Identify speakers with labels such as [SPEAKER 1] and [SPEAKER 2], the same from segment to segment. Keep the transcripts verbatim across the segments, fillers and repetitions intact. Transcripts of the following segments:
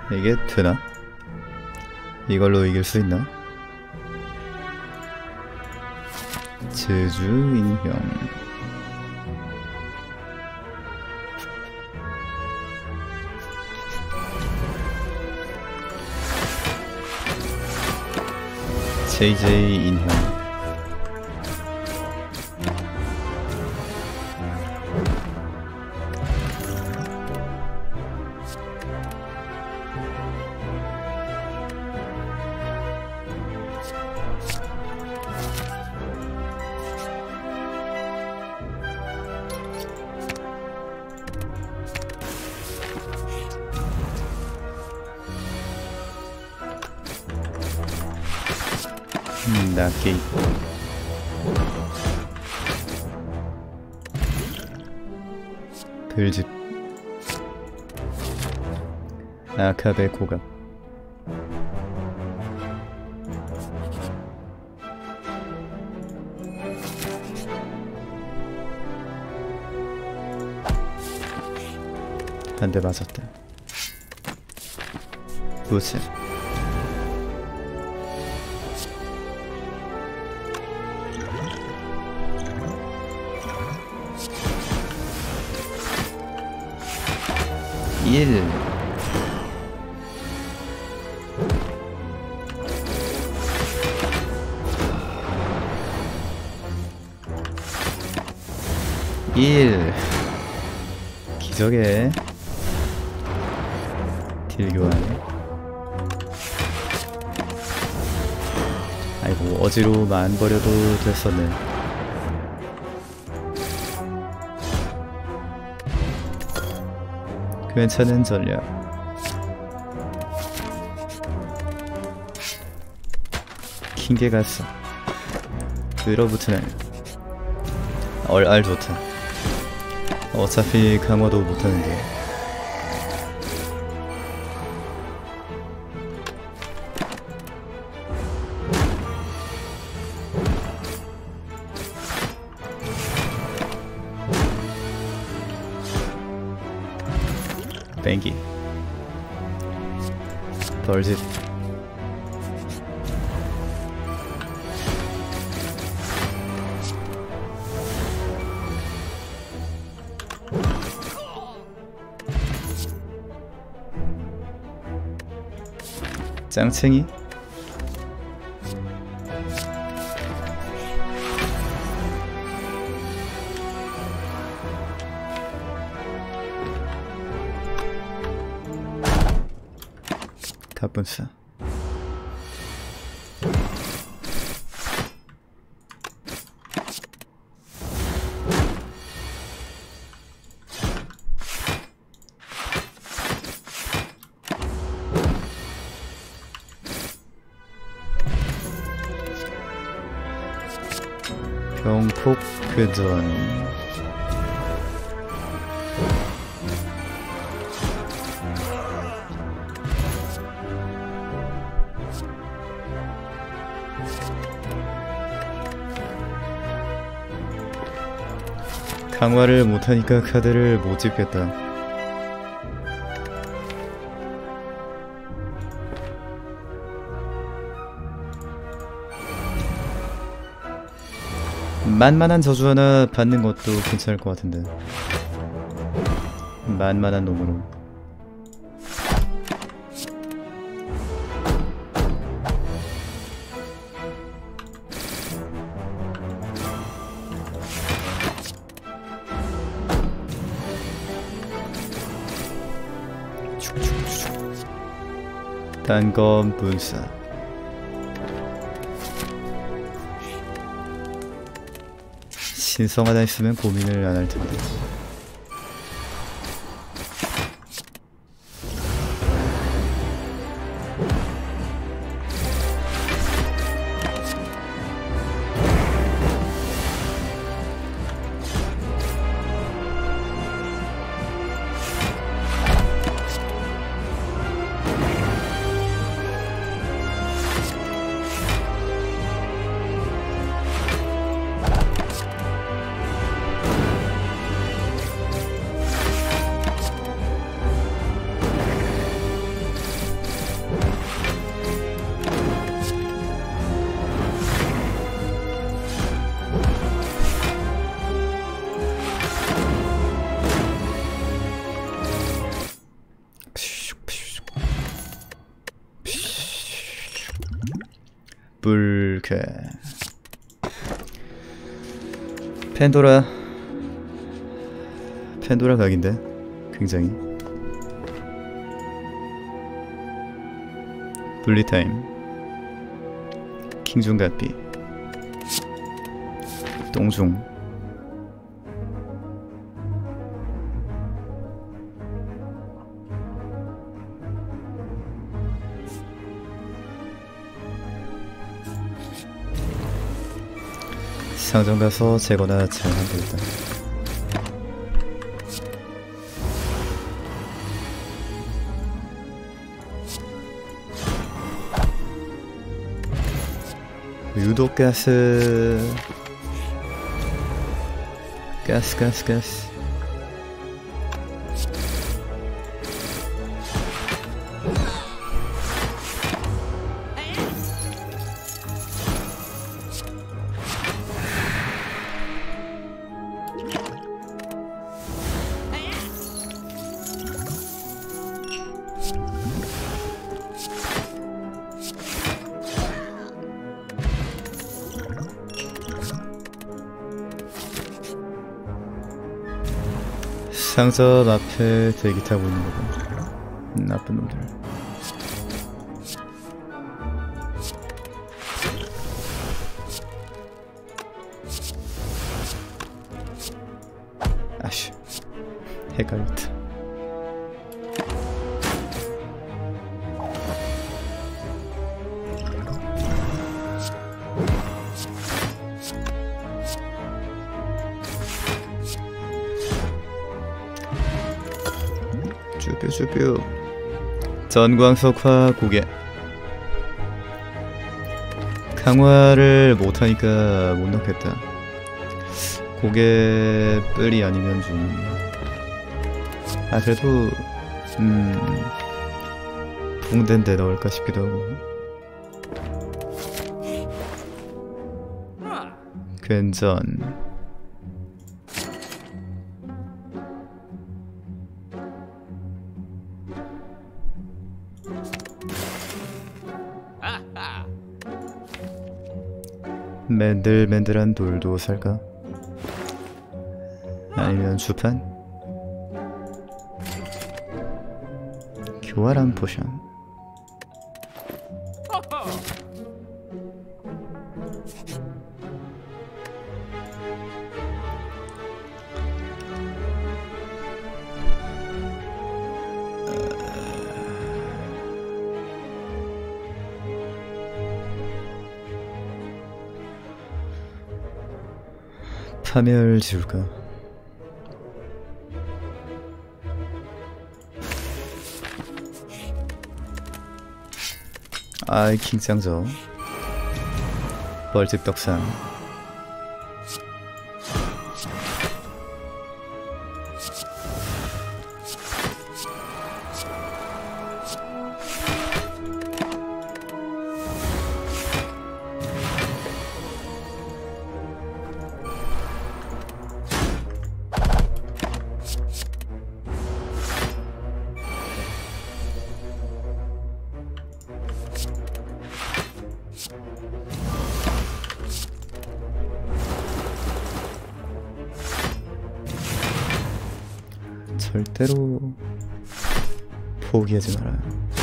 [SPEAKER 1] 이게 되나? 이걸로 이길 수 있나? 제주 인형. 제이제이 인형. 음, 낫게 있고. 글집. 아카베 고갑. 한 대 맞았다. 부츠. 일. 일. 기적의 딜 교환. 아이고, 어지로만 버려도 됐었네. 괜찮은 전략. 킹게 갔어. 들어붙으네. 얼알 좋다. 어차피 강화도 못하는데. 뱅기. 벌집. 짱챙이. 가뿐싸. 병폭 교전. 강화를 못하니까 카드를 못 집겠다. 만만한 저주 하나 받는 것도 괜찮을 것 같은데. 만만한 놈으로. 단검 분사. 신성하다 했으면 고민을 안 할 텐데. 불쾌. 팬도라. 팬도라 각인데 굉장히. 분리타임. 킹중갓비. 똥중. 상점 가서 재거나 잘 만들다. 유독 가스. 가스 가스 가스. 상점 앞에 대기 타고 있는 거고. 나쁜 놈들. 아쉬, 헷갈렸다. 쭈뾰쭈뾰. 전광석화 고개. 강화를 못하니까 못 넣겠다. 고개 뿔이 아니면 좀. 아 그래도 음 붕대인데 넣을까 싶기도 하고. 괜전. 맨들맨들한 돌도 살까? 아니면 주판? 교활한 포션. 파멸 지울까? 아이 킹짱저. 벌집 떡상. 절대로 포기하지 마라.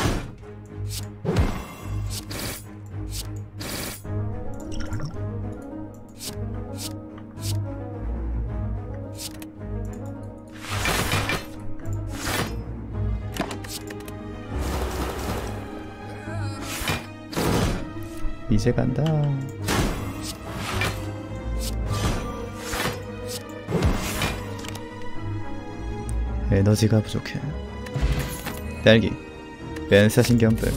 [SPEAKER 1] 이제 간다. 에너지가 부족해. 딸기. 벤사신경들.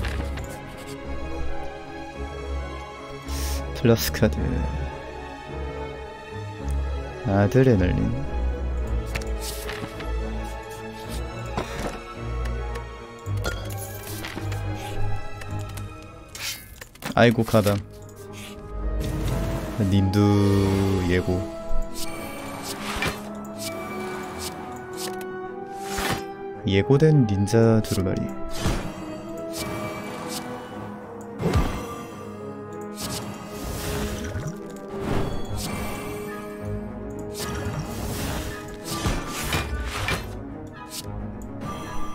[SPEAKER 1] 플러스 카드. 아드레날린. 아이고 가담. 닌두 예고. 예고된 닌자 두루마리.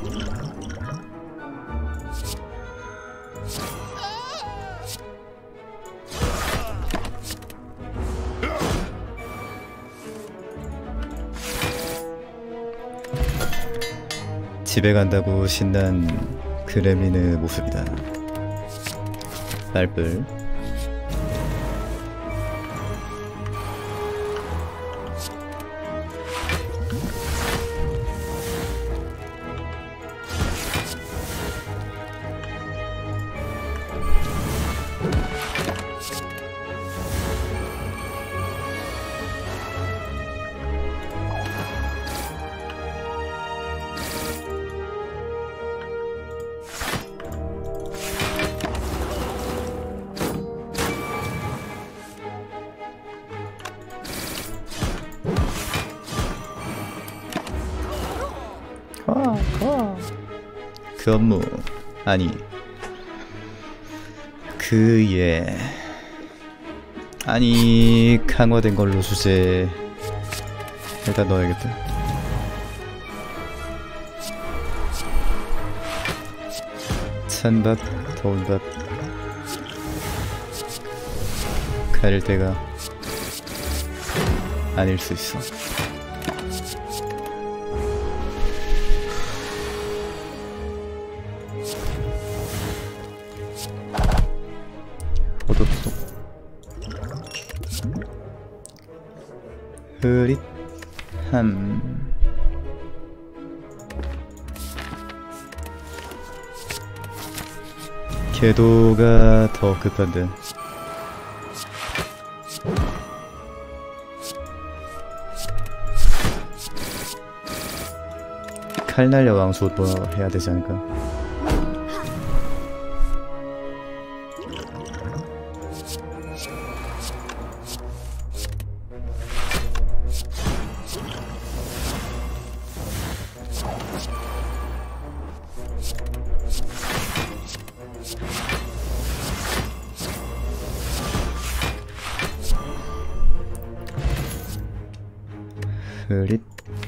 [SPEAKER 1] 집에 간다고 신난 그레민의 모습이다. 날뿔. 그 업무 아니 그예 아니 강화된 걸로 주제 일단 넣어야겠다. 찬밥 더운 밥 가릴 때가 아닐 수 있어. 호독호독 흐릿함. 궤도가 더 급한데. 칼날려 왕수 뭐 해야 되지 않을까? 흐릿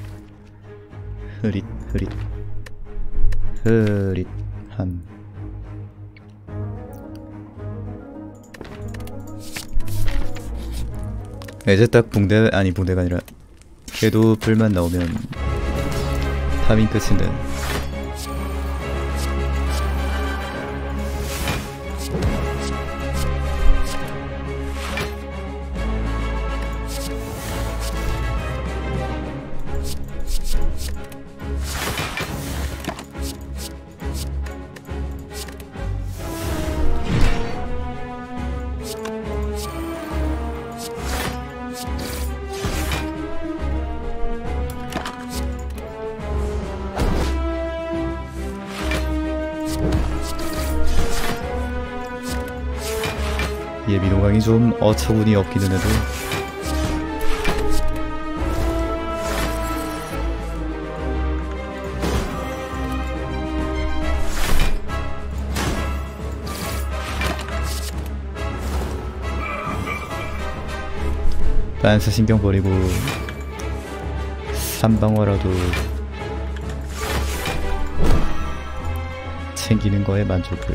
[SPEAKER 1] 흐릿 흐릿 흐릿함. 이제 딱 붕대 아니 붕대가 아니라 궤도 불만 나오면 파밍 끝인데. 예비노강이 좀 어처구니 없기는 해도 빤스 신경 버리고 삼방어라도 챙기는 거에 만족을.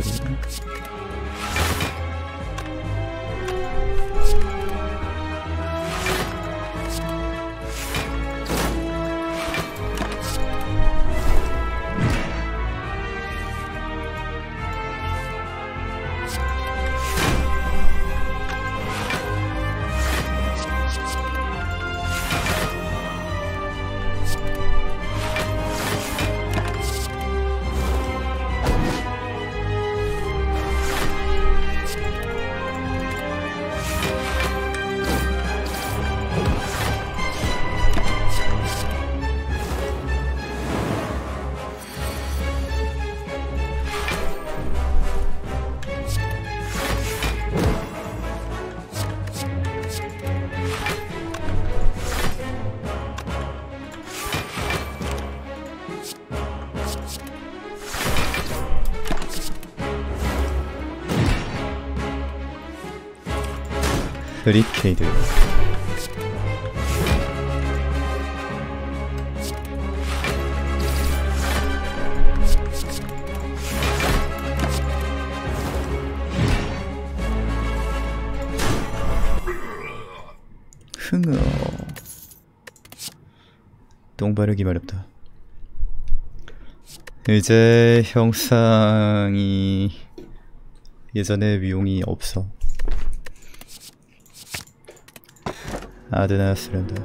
[SPEAKER 1] 브리케이드. 흥어. 똥 바르기 마렵다. 이제 형상이 예전에 위용이 없어. 아드나 쓰련다.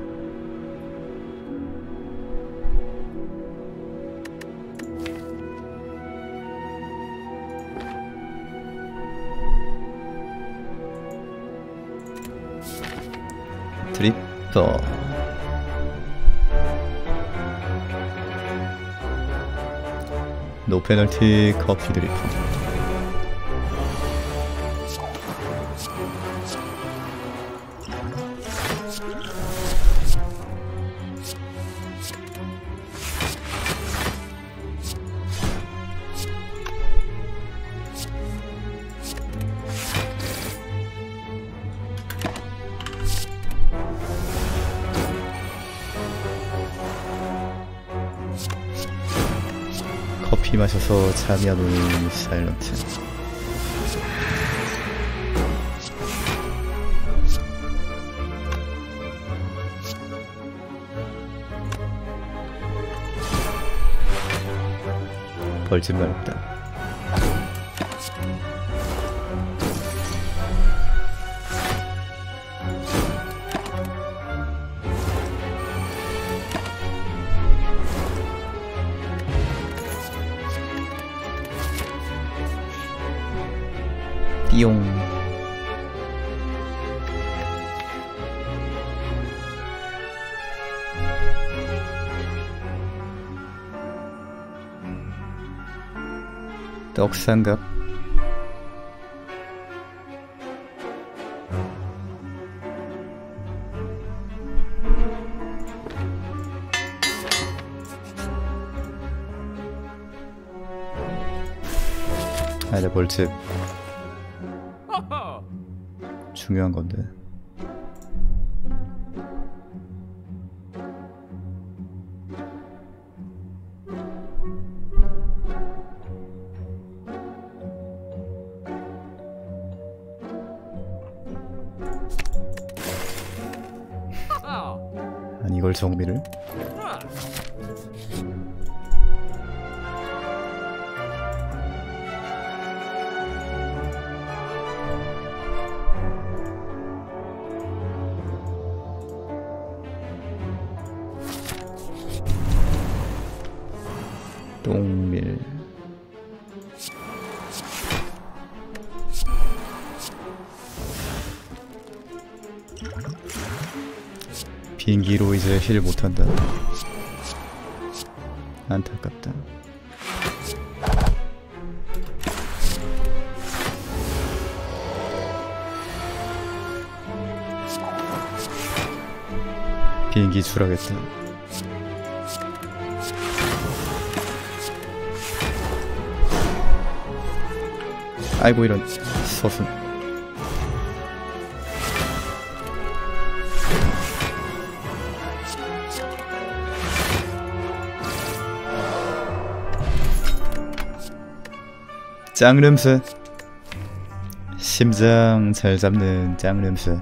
[SPEAKER 1] 드리퍼. 노 페널티 커피 드리퍼. 커피 마셔서 잠이 안 오는 사일런트. 벌집 마렵다. 띠용. 떡삼각. 아니다, 벌집. 중요한 건데. 아니 이걸 정비를? 똥밀. 비행기로 이제 힐 못한다. 안타깝다. 비행기 출하겠다. 아이고 이런 서순. 짱름새. 심장 잘 잡는 짱름새.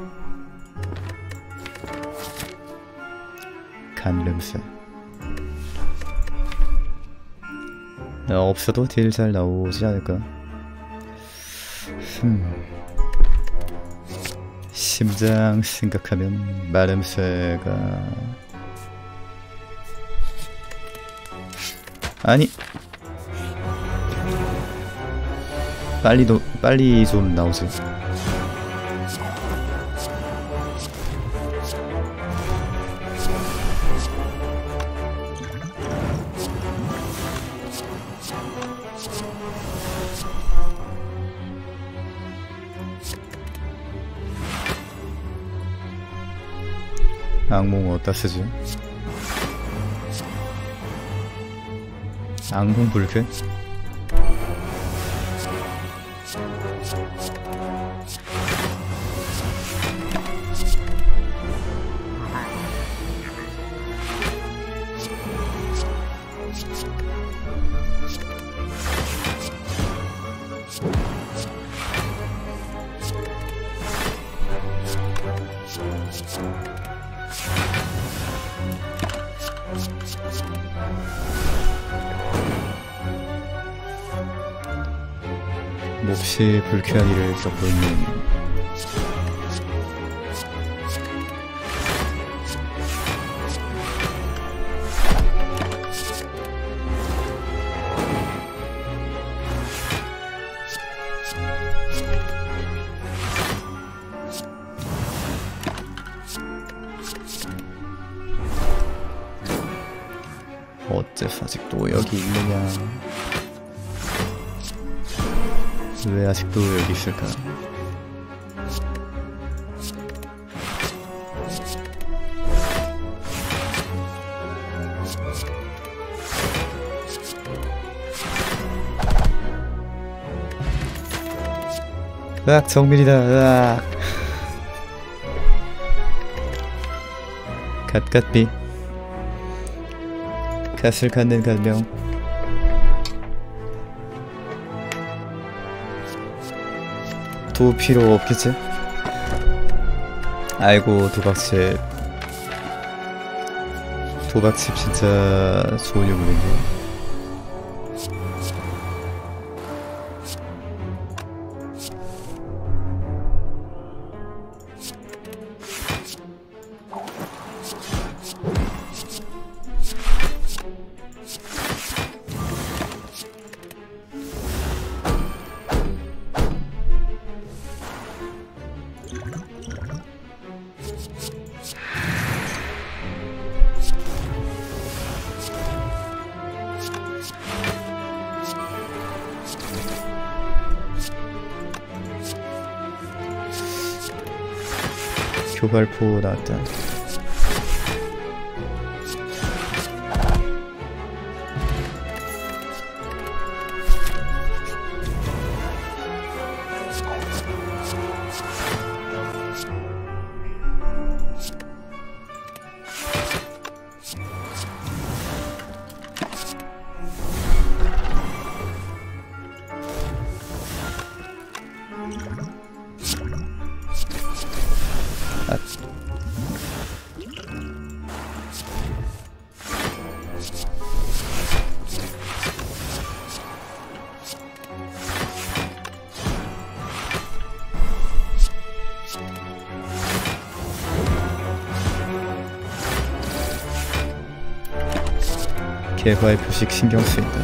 [SPEAKER 1] 간름새. 나 없어도 딜 잘 나오지 않을까? 음. 심장 생각하면 마름새가 아니 빨리 도 빨리 좀 나오지. 악몽 어디다 쓰지? 악몽 불쾌? 몹시 불쾌한 일을 겪고 있는 어째서 아직도 여기 있느냐? 왜 아직도 여기 있을까? 으악, 정밀이다. 으악. 갓갓비. 갓을 갖는 갈명. 도 필요 없겠지? 아이고, 도박칩. 도박칩 진짜 좋은 유물인데. 교발포 나왔다. 개화의 표식 신경 쓰인다.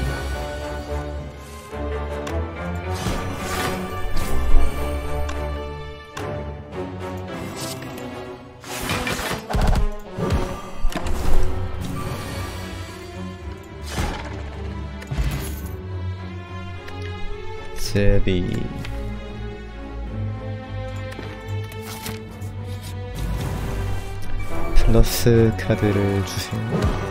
[SPEAKER 1] 제비 플러스 카드를 주세요.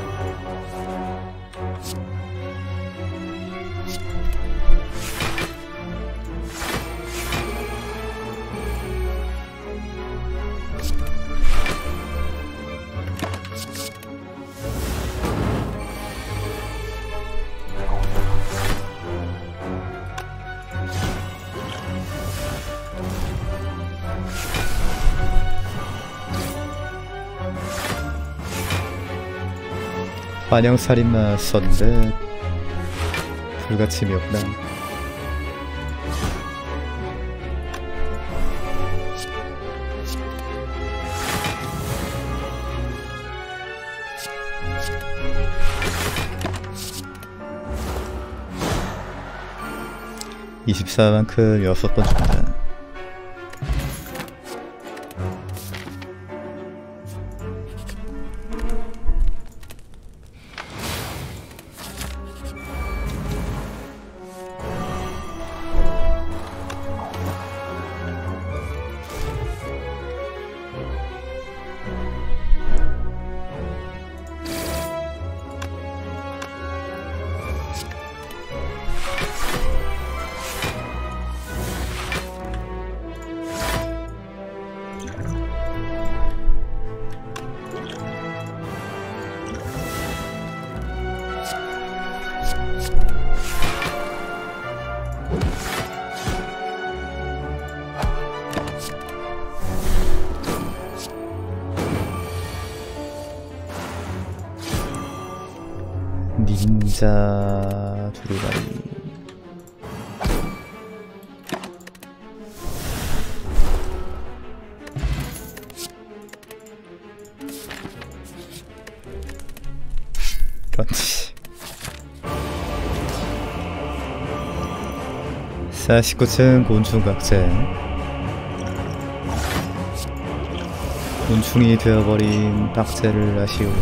[SPEAKER 1] 환영살인마 썼는데 불가침이었구나. 이십사만큼 여섯 번 준다. 닌자 두루마리 사십구 층 곤충각제. 곤충이 되어버린 박제를 아시오.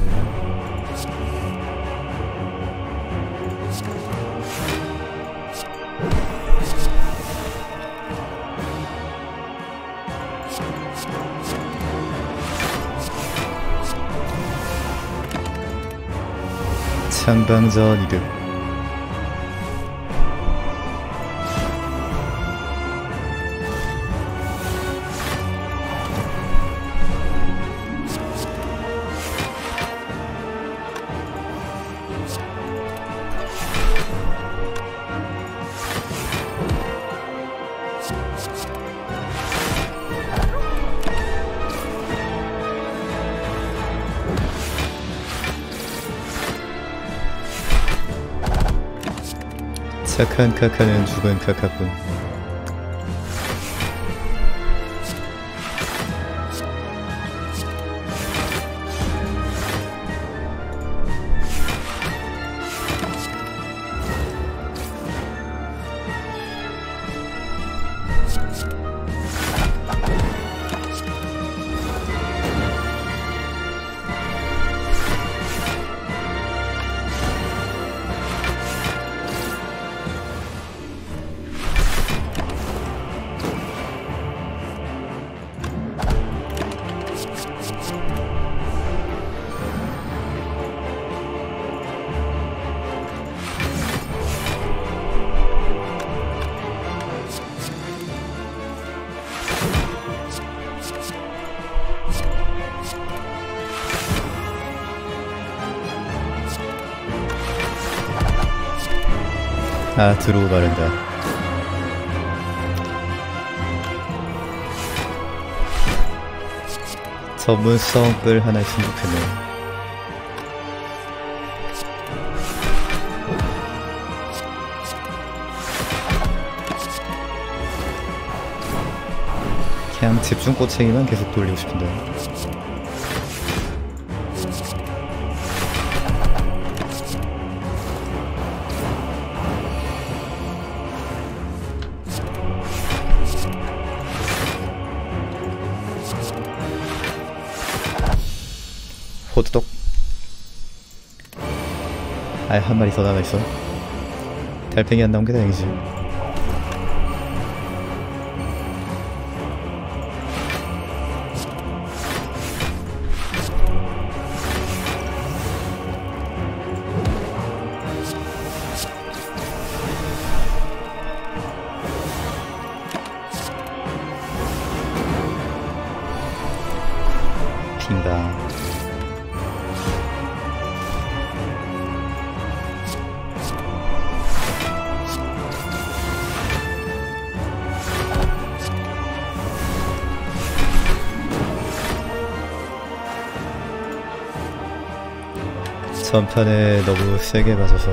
[SPEAKER 1] 창방전 이득. 착한 카카는 죽은 카카뿐. 아, 들어오 바른다. 전문성 뿔 하나 신속했네. 그냥 집중 꼬챙이만 계속 돌리고 싶은데. 호두독. 아이, 한 마리 더 나가있어. 달팽이 안 나온 게 다행이지. 핑다. 전편에 너무 세게 맞아서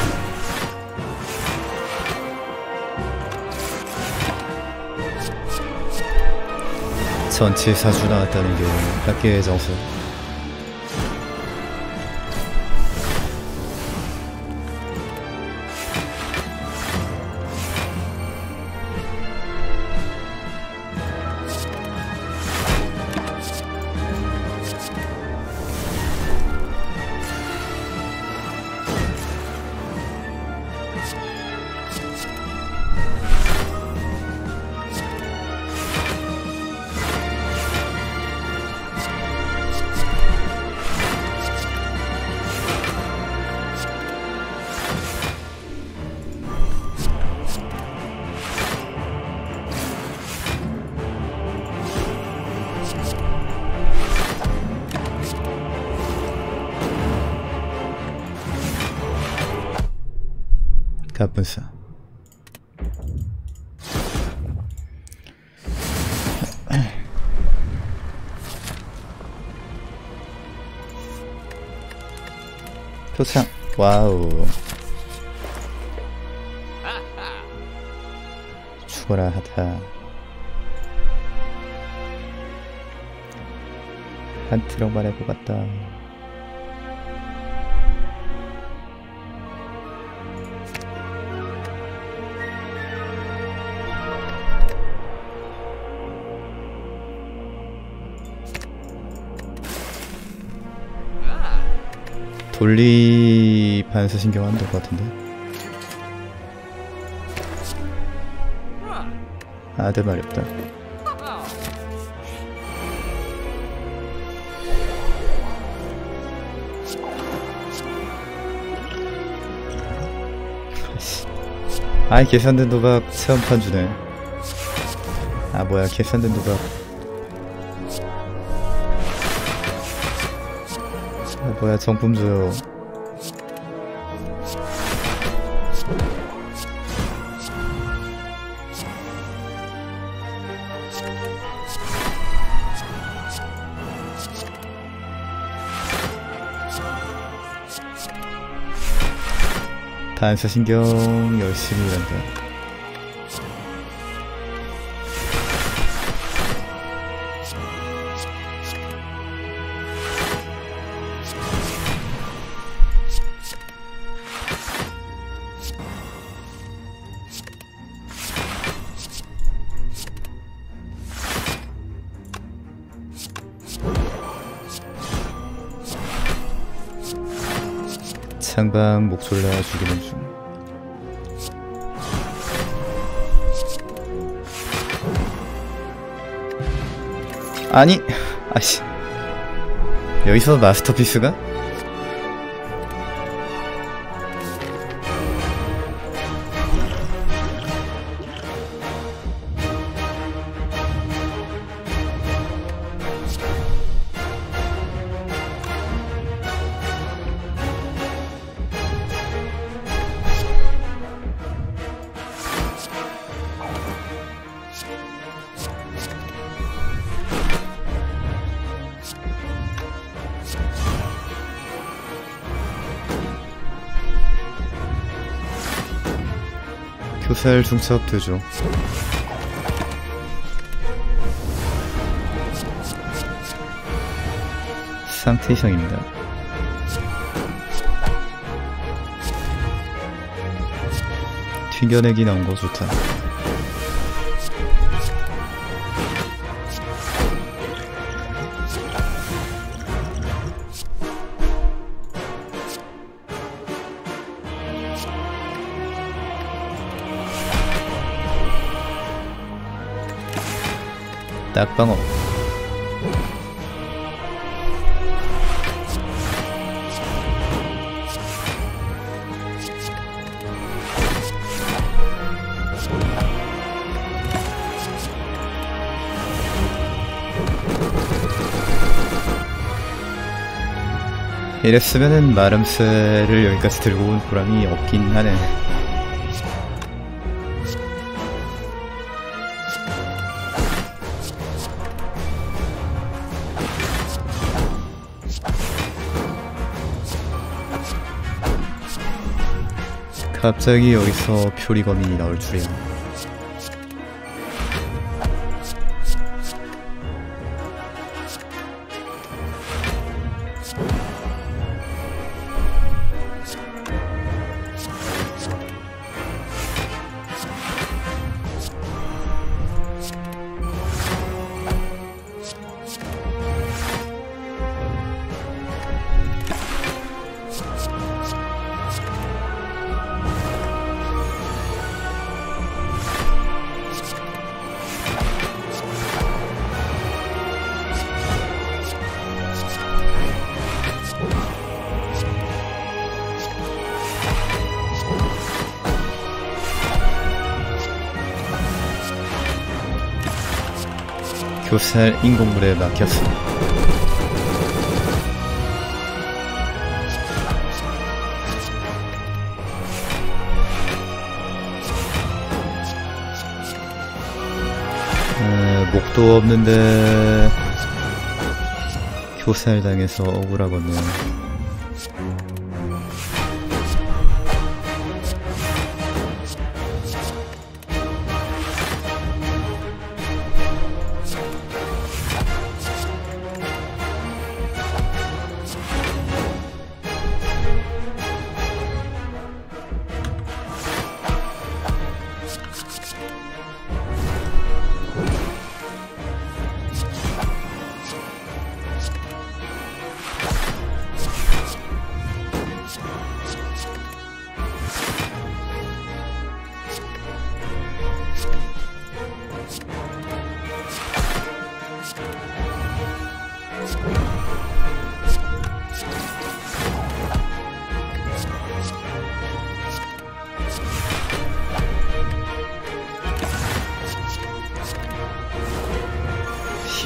[SPEAKER 1] 전치 사주 나왔다는 게 학계의 정수. 갑분싸. 표창. 와우. 죽어라 하타. 한 트럭 만에 뽑았다. 돌리 반사신경 하면 될 것 같은데. 아들 말이 없다. 아이 계산된 도박 체험판 주네. 아 뭐야 계산된 도박. 아 뭐야 정품 줘요. 반사신경 열심히 일한다. 창방 목졸라 죽이는 중. 아니 아씨 여기서 마스터피스가? 교살 중첩 되죠. 상태 이상입니다. 튕겨내기 나온 거 좋다. 딱방어. 이랬으면은 마름새를 여기까지 들고 온 보람이 없긴 하네. 갑자기 여기서 표리거민이 나올 줄이야. 교살 인공물에 막혔어. 에, 목도 없는데 교살 당해서 억울하겠네요.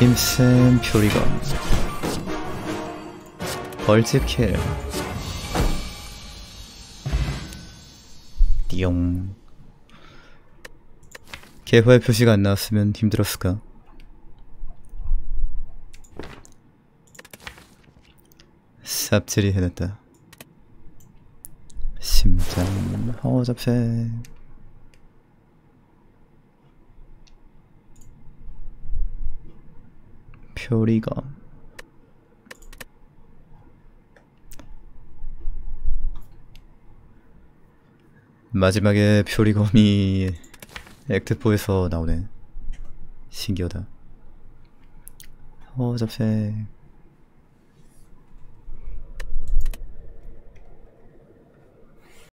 [SPEAKER 1] 힘센 표리검 벌즈킬 띠용. 개발 표시가 안 나왔으면 힘들었을까? 삽질이 해냈다. 심장 허접해. 표리검 마지막에 표리검이 액트포에서 나오네. 신기하다. 허접해.